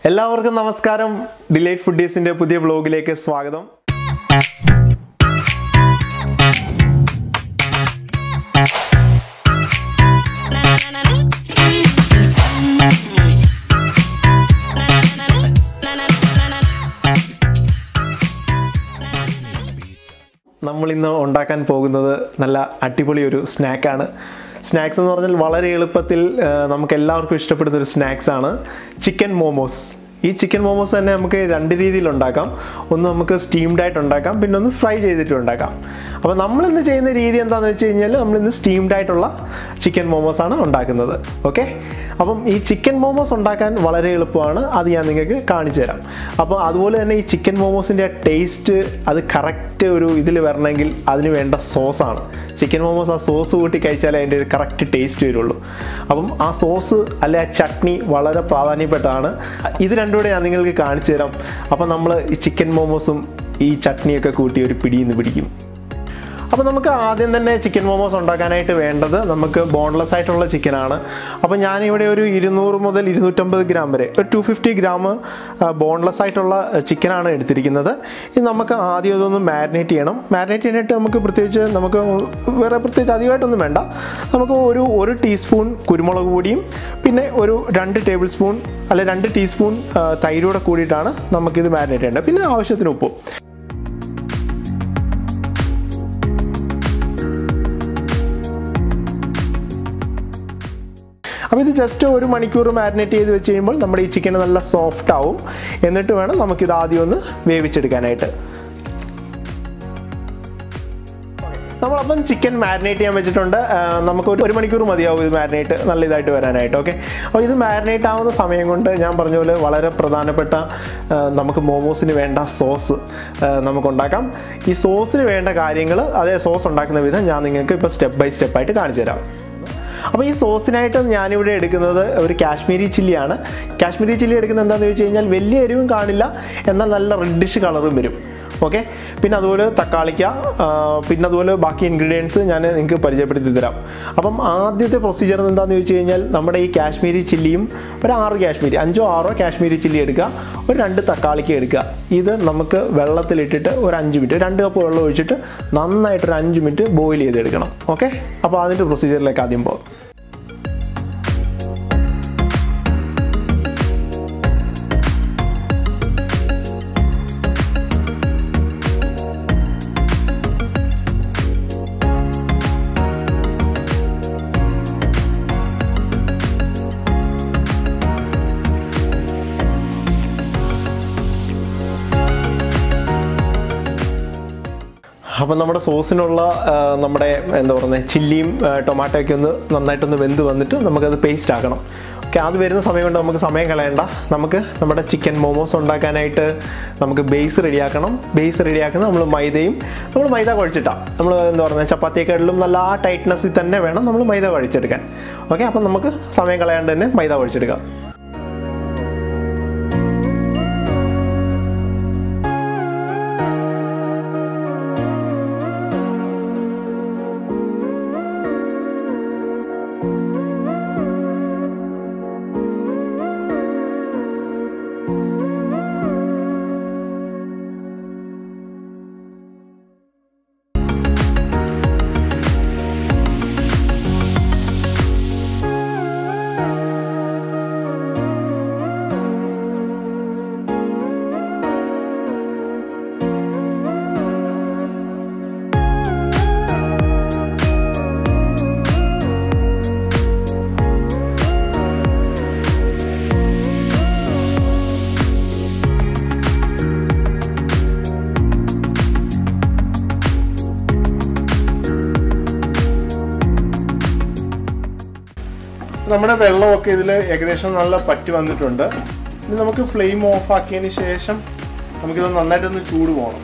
എല്ലാവർക്കും നമസ്കാരം. ഡിലൈറ്റ് ഫുഡീസിന്റെ പുതിയ വ്ലോഗിലേക്ക് സ്വാഗതം. നമ്മൾ ഇന്ന് ഉണ്ടാക്കാൻ പോകുന്നത് നല്ല അടിപൊളി ഒരു സ്നാക്കാണ്. സ്നാക്സ് എന്ന് പറഞ്ഞാൽ വളരെ എളുപ്പത്തിൽ നമുക്ക് എല്ലാവർക്കും ഇഷ്ടപ്പെടുന്ന ഒരു സ്നാക്സാണ് ചിക്കൻ മോമോസ്. ഈ ചിക്കൻ മോമോസ് തന്നെ നമുക്ക് രണ്ട് രീതിയിൽ ഉണ്ടാക്കാം. ഒന്ന് നമുക്ക് സ്റ്റീംഡ് ആയിട്ട് ഉണ്ടാക്കാം, പിന്നെ ഒന്ന് ഫ്രൈ ചെയ്തിട്ട് ഉണ്ടാക്കാം. അപ്പോൾ നമ്മളിന്ന് ചെയ്യുന്ന രീതി എന്താണെന്ന് വെച്ച് കഴിഞ്ഞാൽ നമ്മളിന്ന് സ്റ്റീംഡ് ആയിട്ടുള്ള ചിക്കൻ മോമോസ് ആണ് ഉണ്ടാക്കുന്നത്. ഓക്കെ, അപ്പം ഈ ചിക്കൻ മോമോസ് ഉണ്ടാക്കാൻ വളരെ എളുപ്പമാണ്. അത് ഞാൻ നിങ്ങൾക്ക് കാണിച്ചു തരാം. അപ്പോൾ അതുപോലെ തന്നെ ഈ ചിക്കൻ മോമോസിൻ്റെ ടേസ്റ്റ് അത് കറക്റ്റ് ഒരു ഇതിൽ വരണമെങ്കിൽ അതിന് വേണ്ട സോസാണ്. ചിക്കൻ മോമോസ് ആ സോസ് കൂട്ടി കഴിച്ചാലേ അതിൻ്റെ ഒരു കറക്റ്റ് ടേസ്റ്റ് വരുള്ളൂ. അപ്പം ആ സോസ് അല്ലെ ആ ചട്നി വളരെ പ്രാധാന്യപ്പെട്ടതാണ്. ഇത് രണ്ടും കൂടെ ഞാൻ നിങ്ങൾക്ക് കാണിച്ചു തരാം. അപ്പം നമ്മൾ ഈ ചിക്കൻ മോമോസും ഈ ചട്നിയൊക്കെ കൂട്ടി ഒരു പിടിയിന്ന് പിടിക്കും. അപ്പോൾ നമുക്ക് ആദ്യം തന്നെ ചിക്കൻ മോമോസ് ഉണ്ടാക്കാനായിട്ട് വേണ്ടത് നമുക്ക് ബോൺലെസ് ആയിട്ടുള്ള ചിക്കനാണ്. അപ്പോൾ ഞാനിവിടെ ഒരു 200 മുതൽ 250 ഗ്രാം വരെ ഒരു 250 ഗ്രാം ബോൺലെസ് ആയിട്ടുള്ള ചിക്കനാണ് എടുത്തിരിക്കുന്നത്. ഇത് നമുക്ക് ആദ്യം ഇതൊന്ന് മാരിനേറ്റ് ചെയ്യണം. മാരിനേറ്റ് ചെയ്യാനായിട്ട് നമുക്ക് വേറെ പ്രത്യേകിച്ച് അധികമായിട്ടൊന്നും വേണ്ട. നമുക്ക് ഒരു ടീസ്പൂൺ കുരുമുളക് പൊടിയും പിന്നെ ഒരു 2 ടേബിൾ സ്പൂൺ അല്ലെ 2 ടീസ്പൂൺ തൈരോടെ കൂടിയിട്ടാണ് നമുക്കിത് മാരിനേറ്റ് ചെയ്യേണ്ടത്. പിന്നെ ആവശ്യത്തിന് ഉപ്പും. അപ്പോൾ ഇത് ജസ്റ്റ് 1 മണിക്കൂർ മാരിനേറ്റ് ചെയ്ത് വെച്ച് കഴിയുമ്പോൾ നമ്മുടെ ഈ ചിക്കൻ നല്ല സോഫ്റ്റ് ആവും. എന്നിട്ട് വേണം നമുക്കിത് ആദ്യം ഒന്ന് വേവിച്ചെടുക്കാനായിട്ട്. നമ്മളപ്പം ചിക്കൻ മാരിനേറ്റ് ചെയ്യാൻ വെച്ചിട്ടുണ്ട്. നമുക്ക് 1 മണിക്കൂർ മതിയാവും ഇത് മാരിനേറ്റ് നല്ല ഇതായിട്ട് വരാനായിട്ട്. ഓക്കെ, അപ്പോൾ ഇത് മാരിനേറ്റ് ആവുന്ന സമയം കൊണ്ട് ഞാൻ പറഞ്ഞ പോലെ വളരെ പ്രധാനപ്പെട്ട നമുക്ക് മോമോസിന് വേണ്ട സോസ് നമുക്കുണ്ടാക്കാം. ഈ സോസിന് വേണ്ട കാര്യങ്ങൾ അതേ സോസ് ഉണ്ടാക്കുന്ന വിധം ഞാൻ നിങ്ങൾക്ക് ഇപ്പോൾ സ്റ്റെപ്പ് ബൈ സ്റ്റെപ്പായിട്ട് കാണിച്ചു തരാം. അപ്പോൾ ഈ സോസിനായിട്ട് ഞാനിവിടെ എടുക്കുന്നത് ഒരു കാശ്മീരി ചില്ലിയാണ്. കാശ്മീരി ചില്ലി എടുക്കുന്നത് എന്താണെന്ന് ചോദിച്ചു കഴിഞ്ഞാൽ വലിയ എരിവും കാണില്ല, എന്നാൽ നല്ല റെഡിഷ് കളറും വരും. ഓക്കെ, പിന്നെ അതുപോലെ തക്കാളിക്ക, പിന്നെ അതുപോലെ ബാക്കി ഇൻഗ്രീഡിയൻസ് ഞാൻ നിങ്ങൾക്ക് പരിചയപ്പെടുത്തി തരാം. അപ്പം ആദ്യത്തെ പ്രൊസീജിയർ എന്താണെന്ന് ചോദിച്ചു കഴിഞ്ഞാൽ നമ്മുടെ ഈ കാശ്മീരി ചില്ലിയും ഒരു 5 6 കാശ്മീരി ചില്ലി എടുക്കുക, ഒരു 2 തക്കാളിക്ക എടുക്കുക. ഇത് നമുക്ക് വെള്ളത്തിലിട്ടിട്ട് ഒരു 5 മിനിറ്റ് 2 കപ്പ് വെള്ളം ഒഴിച്ചിട്ട് നന്നായിട്ടൊരു 5 മിനിറ്റ് ബോയിൽ ചെയ്തെടുക്കണം. ഓക്കെ, അപ്പോൾ അതിൻ്റെ പ്രൊസീജിയറിലേക്ക് ആദ്യം പോകാം. അപ്പം നമ്മുടെ സോസിനുള്ള നമ്മുടെ എന്താ പറയുന്നത് ചില്ലിയും ടൊമാറ്റോയൊക്കെ ഒന്ന് നന്നായിട്ടൊന്ന് വെന്ത് വന്നിട്ട് നമുക്കത് പേസ്റ്റ് ആക്കണം. ഓക്കെ, അത് വരുന്ന സമയം കൊണ്ട് നമുക്ക് സമയം കളയണ്ട. നമുക്ക് നമ്മുടെ ചിക്കൻ മോമോസ് ഉണ്ടാക്കാനായിട്ട് നമുക്ക് ബേസ് റെഡിയാക്കണം. ബേസ് റെഡിയാക്കുന്നത് നമ്മൾ മൈദ കുഴച്ചിട്ടാണ്. നമ്മൾ എന്താ പറയുന്നത് ചപ്പാത്തിയേക്കാട്ടിലും നല്ല ആ ടൈറ്റ്നസ്സിൽ തന്നെ വേണം നമ്മൾ മൈദ കുഴച്ചെടുക്കാൻ. ഓക്കെ, അപ്പം നമുക്ക് സമയം കളയാണ്ട് തന്നെ മൈദ കുഴച്ചെടുക്കാം. നമ്മുടെ വെള്ളമൊക്കെ ഇതിൽ ഏകദേശം നല്ല പറ്റി വന്നിട്ടുണ്ട്. ഇനി നമുക്ക് ഫ്ലെയിം ഓഫ് ആക്കിയതിന് ശേഷം നമുക്കിത് നന്നായിട്ടൊന്ന് ചൂട് പോകണം.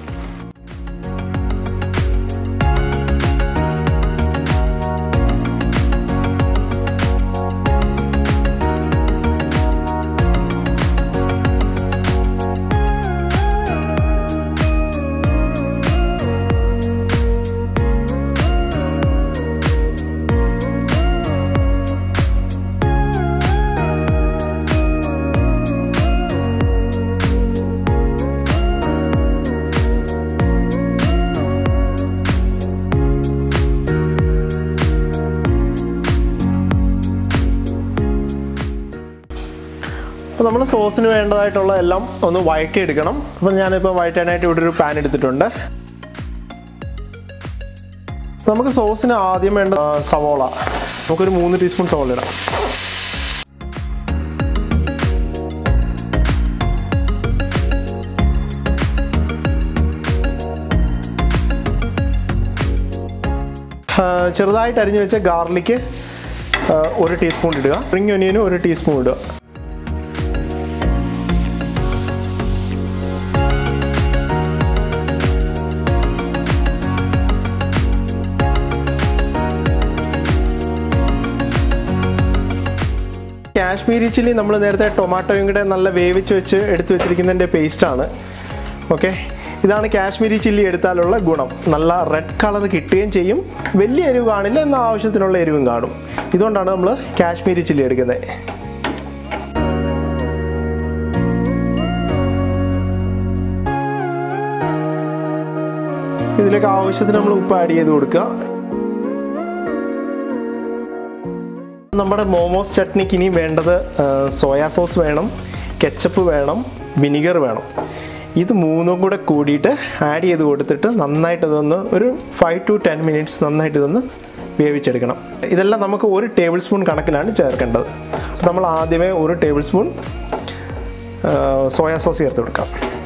അപ്പോൾ നമ്മൾ സോസിന് വേണ്ടതായിട്ടുള്ള എല്ലാം ഒന്ന് വഴറ്റിയെടുക്കണം. അപ്പോൾ ഞാനിപ്പോൾ വഴറ്റാനായിട്ട് ഇവിടെ ഒരു പാൻ എടുത്തിട്ടുണ്ട്. നമുക്ക് സോസിന് ആദ്യം വേണ്ട സവോള. നമുക്കൊരു 3 ടീസ്പൂൺ സവോള ഇടാം. ചെറുതായിട്ട് അരിഞ്ഞു വെച്ച ഗാർലിക്ക് 1 ടീസ്പൂൺ ഇടുക. സ്പ്രിംഗ് ഒനിയനും 1 ടീസ്പൂൺ ഇടുക. കാശ്മീരി ചില്ലി നമ്മൾ നേരത്തെ ടൊമാറ്റോയും കൂടെ നല്ല വേവിച്ച് വെച്ച് എടുത്തു വെച്ചിരിക്കുന്നതിൻ്റെ പേസ്റ്റാണ്. ഓക്കെ, ഇതാണ് കാശ്മീരി ചില്ലി എടുത്താലുള്ള ഗുണം. നല്ല റെഡ് കളർ കിട്ടുകയും ചെയ്യും. വലിയ എരിവ് കാണില്ല, എന്നാൽ ആവശ്യത്തിനുള്ള എരിവും കാണും. ഇതുകൊണ്ടാണ് നമ്മൾ കാശ്മീരി ചില്ലി എടുക്കുന്നത്. ഇതിലേക്ക് ആവശ്യത്തിന് നമ്മൾ ഉപ്പ് ആഡ് ചെയ്ത് കൊടുക്കുക. നമ്മുടെ മോമോസ് ചട്നിക്ക് ഇനി വേണ്ടത് സോയാ സോസ് വേണം, കെച്ചപ്പ് വേണം, വിനിഗർ വേണം. ഇത് മൂന്നും കൂടെ കൂടിയിട്ട് ആഡ് ചെയ്ത് കൊടുത്തിട്ട് നന്നായിട്ട് ഇതൊന്ന് ഒരു 5 to 10 മിനിറ്റ്സ് നന്നായിട്ട് ഇതൊന്ന് വേവിച്ചെടുക്കണം. ഇതെല്ലാം നമുക്ക് 1 ടേബിൾ സ്പൂൺ കണക്കിലാണ് ചേർക്കേണ്ടത്. അപ്പോൾ നമ്മൾ ആദ്യമേ 1 ടേബിൾ സ്പൂൺ സോയാ സോസ് ചേർത്ത് കൊടുക്കാം.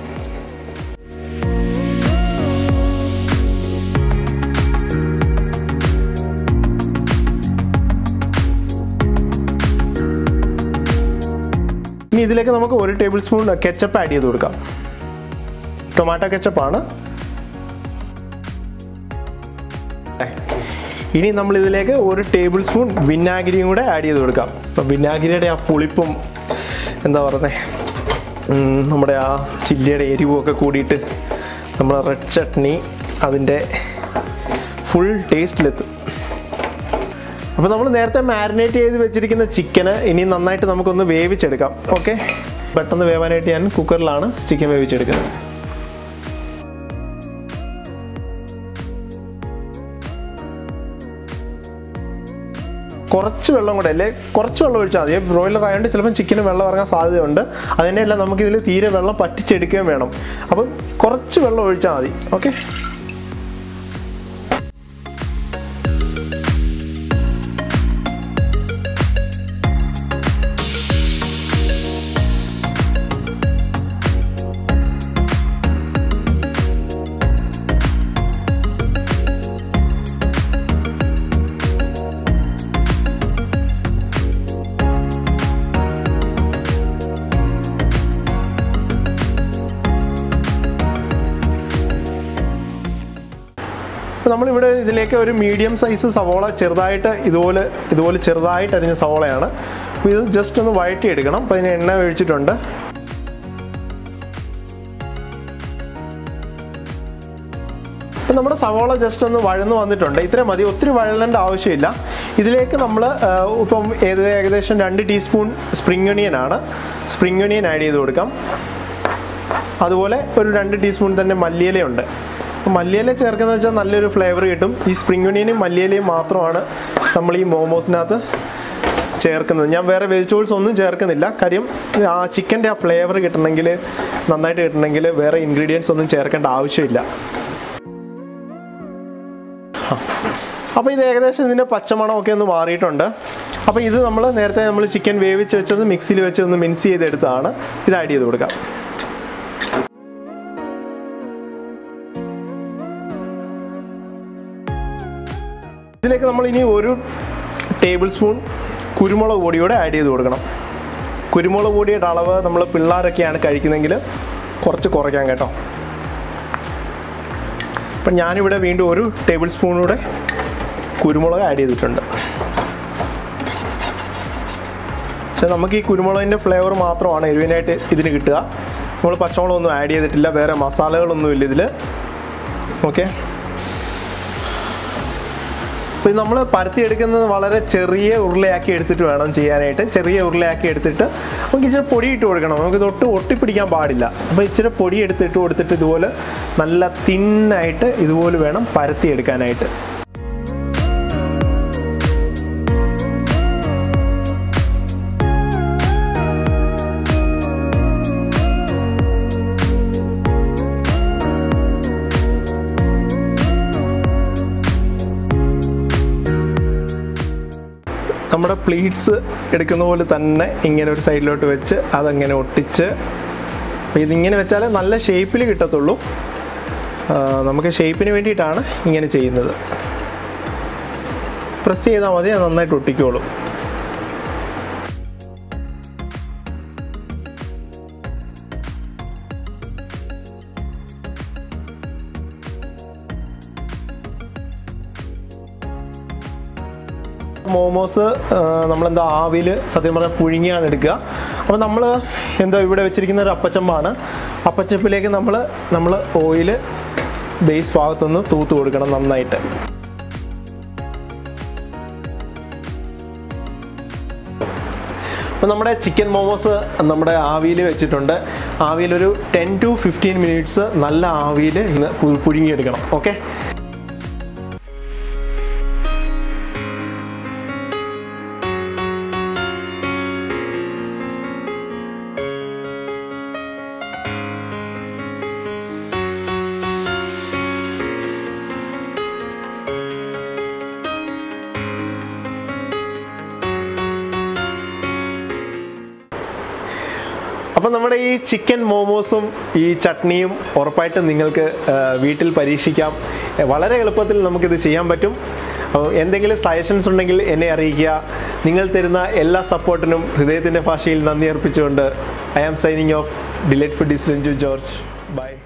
ഇനി ഇതിലേക്ക് നമുക്ക് 1 ടേബിൾ സ്പൂൺ കെച്ചപ്പ് ആഡ് ചെയ്ത് കൊടുക്കാം. ടൊമാറ്റോ കെച്ചപ്പാണ്. ഇനി നമ്മൾ ഇതിലേക്ക് 1 ടേബിൾ സ്പൂൺ വിനാഗിരിയും കൂടെ ആഡ് ചെയ്ത് കൊടുക്കാം. അപ്പം വിനാഗിരിയുടെ ആ പുളിപ്പും എന്താ പറയുന്നത്, നമ്മുടെ ആ ചില്ലിയുടെ എരിവും ഒക്കെ കൂടിയിട്ട് നമ്മുടെ റെഡ് ചട്നി അതിൻ്റെ ഫുൾ ടേസ്റ്റിലെത്തും. അപ്പോൾ നമ്മൾ നേരത്തെ മാരിനേറ്റ് ചെയ്ത് വെച്ചിരിക്കുന്ന ചിക്കന് ഇനി നന്നായിട്ട് നമുക്കൊന്ന് വേവിച്ചെടുക്കാം. ഓക്കെ, പെട്ടെന്ന് വേവാനായിട്ട് ഞാൻ കുക്കറിലാണ് ചിക്കൻ വേവിച്ചെടുക്കുന്നത്. കുറച്ച് വെള്ളം കൂടെ അല്ലേ, കുറച്ച് വെള്ളം ഒഴിച്ചാൽ മതി. ബ്രോയിലർ ആയതുകൊണ്ട് ചിലപ്പോൾ ചിക്കന് വെള്ളം ഇറങ്ങാൻ സാധ്യതയുണ്ട്. അതിനെയല്ല, നമുക്കിതിൽ തീരെ വെള്ളം പറ്റിച്ചെടുക്കുകയും വേണം. അപ്പം കുറച്ച് വെള്ളം ഒഴിച്ചാൽ മതി. ഓക്കെ, നമ്മളിവിടെ ഇതിലേക്ക് ഒരു മീഡിയം സൈസ് സവോള ചെറുതായിട്ട് ഇതുപോലെ ചെറുതായിട്ട് അരിഞ്ഞ സവോളയാണ്. അപ്പോൾ ഇത് ജസ്റ്റ് ഒന്ന് വഴറ്റിയെടുക്കണം. അപ്പോൾ അതിന് എണ്ണ ഒഴിച്ചിട്ടുണ്ട്. അപ്പോൾ നമ്മുടെ സവോള ജസ്റ്റ് ഒന്ന് വഴന്ന് വന്നിട്ടുണ്ട്. ഇത്രയും മതി, ഒത്തിരി വഴലേണ്ട ആവശ്യമില്ല. ഇതിലേക്ക് നമ്മൾ ഇപ്പം ഏകദേശം 2 ടീസ്പൂൺ സ്പ്രിംഗ് ഒനിയൻ ആണ്. സ്പ്രിംഗ് ഒനിയൻ ആഡ് ചെയ്ത് കൊടുക്കാം. അതുപോലെ ഒരു 2 ടീസ്പൂൺ തന്നെ മല്ലിയിലയുണ്ട്. മല്ലിയില ചേർക്കുന്നത് വെച്ചാൽ നല്ലൊരു ഫ്ലേവർ കിട്ടും. ഈ സ്പ്രിംഗ് ഒനിയനും മല്ലിയിലയും മാത്രമാണ് നമ്മൾ ഈ മോമോസിനകത്ത് ചേർക്കുന്നത്. ഞാൻ വേറെ വെജിറ്റബിൾസ് ഒന്നും ചേർക്കുന്നില്ല. കാര്യം ആ ചിക്കൻ്റെ ആ ഫ്ലേവർ കിട്ടണമെങ്കിൽ, നന്നായിട്ട് കിട്ടണമെങ്കിൽ വേറെ ഇൻഗ്രീഡിയൻസ് ഒന്നും ചേർക്കേണ്ട ആവശ്യമില്ല. അപ്പോൾ ഇത് ഏകദേശം ഇതിൻ്റെ പച്ചമണമൊക്കെ ഒന്ന് മാറിയിട്ടുണ്ട്. അപ്പോൾ ഇത് നേരത്തെ നമ്മൾ ചിക്കൻ വേവിച്ച് വെച്ചത് മിക്സിയിൽ വെച്ച് ഒന്ന് മിക്സ് ചെയ്തെടുത്തതാണ്. ഇത് ആഡ് ചെയ്ത് കൊടുക്കാം. ഇതിലേക്ക് നമ്മൾ ഇനി 1 ടേബിൾ സ്പൂൺ കുരുമുളക് പൊടിയോടെ ആഡ് ചെയ്ത് കൊടുക്കണം. കുരുമുളക് പൊടിയുടെ അളവ് നമ്മൾ പിള്ളേരൊക്കെയാണ് കഴിക്കുന്നതെങ്കിൽ കുറച്ച് കുറയ്ക്കാം കേട്ടോ. അപ്പം ഞാനിവിടെ വീണ്ടും 1 ടേബിൾ സ്പൂണൂടെ കുരുമുളക് ആഡ് ചെയ്തിട്ടുണ്ട്. പക്ഷേ നമുക്ക് ഈ കുരുമുളകിൻ്റെ ഫ്ലേവർ മാത്രമാണ് എരിവിനായിട്ട് ഇതിന് കിട്ടുക. നമ്മൾ പച്ചമുളകൊന്നും ആഡ് ചെയ്തിട്ടില്ല, വേറെ മസാലകളൊന്നുമില്ല ഇതിൽ. ഓക്കെ, അപ്പോൾ നമ്മൾ പരത്തിയെടുക്കുന്നത് വളരെ ചെറിയ ഉരുളയാക്കി എടുത്തിട്ട് വേണം ചെയ്യാനായിട്ട്. ചെറിയ ഉരുളയാക്കി എടുത്തിട്ട് നമുക്ക് ഇച്ചിരി പൊടി ഇട്ട് കൊടുക്കണം. നമുക്ക് തൊട്ട് ഒട്ടിപ്പിടിക്കാൻ പാടില്ല. അപ്പോൾ ഇച്ചിരി പൊടി എടുത്തിട്ട് കൊടുത്തിട്ട് ഇതുപോലെ നല്ല തിന്നായിട്ട് ഇതുപോലെ വേണം പരത്തിയെടുക്കാനായിട്ട്. നമ്മുടെ പ്ലീറ്റ്സ് എടുക്കുന്ന പോലെ തന്നെ ഇങ്ങനെ ഒരു സൈഡിലോട്ട് വെച്ച് അതങ്ങനെ ഒട്ടിച്ച് അപ്പോൾ ഇതിങ്ങനെ വെച്ചാൽ നല്ല ഷേപ്പിൽ കിട്ടത്തുള്ളൂ. നമുക്ക് ഷേപ്പിന് വേണ്ടിയിട്ടാണ് ഇങ്ങനെ ചെയ്യുന്നത്. പ്രസ് ചെയ്താൽ മതി, അത് നന്നായിട്ട് ഒട്ടിക്കോളും. മോമോസ് നമ്മളെന്താ ആവിയിൽ സത്യം പറഞ്ഞാൽ പുഴുങ്ങിയാണ് എടുക്കുക. അപ്പോൾ നമ്മൾ എന്താ ഇവിടെ വെച്ചിരിക്കുന്ന ഒരു അപ്പച്ചമ്പാണ്. അപ്പച്ചപ്പിലേക്ക് നമ്മൾ ഓയിൽ ബേസ് ഭാഗത്തുനിന്ന് തൂത്ത് കൊടുക്കണം നന്നായിട്ട്. അപ്പോൾ നമ്മുടെ ചിക്കൻ മോമോസ് നമ്മുടെ ആവിയിൽ വെച്ചിട്ടുണ്ട്. ആവിയിലൊരു 10 to 15 മിനിറ്റ്സ് നല്ല ആവിയിൽ പുഴുങ്ങിയെടുക്കണം. ഓക്കെ. അപ്പോൾ നമ്മുടെ ഈ ചിക്കൻ മോമോസും ഈ ചട്നിയും ഉറപ്പായിട്ടും നിങ്ങൾക്ക് വീട്ടിൽ പരീക്ഷിക്കാം. വളരെ എളുപ്പത്തിൽ നമുക്കിത് ചെയ്യാൻ പറ്റും. എന്തെങ്കിലും സജഷൻസ് ഉണ്ടെങ്കിൽ എന്നെ അറിയിക്കുക. നിങ്ങൾ തരുന്ന എല്ലാ സപ്പോർട്ടിനും ഹൃദയത്തിൻ്റെ ഭാഷയിൽ നന്ദി അർപ്പിച്ചുകൊണ്ട് I am signing off. Delight Foodies Ranju George. By.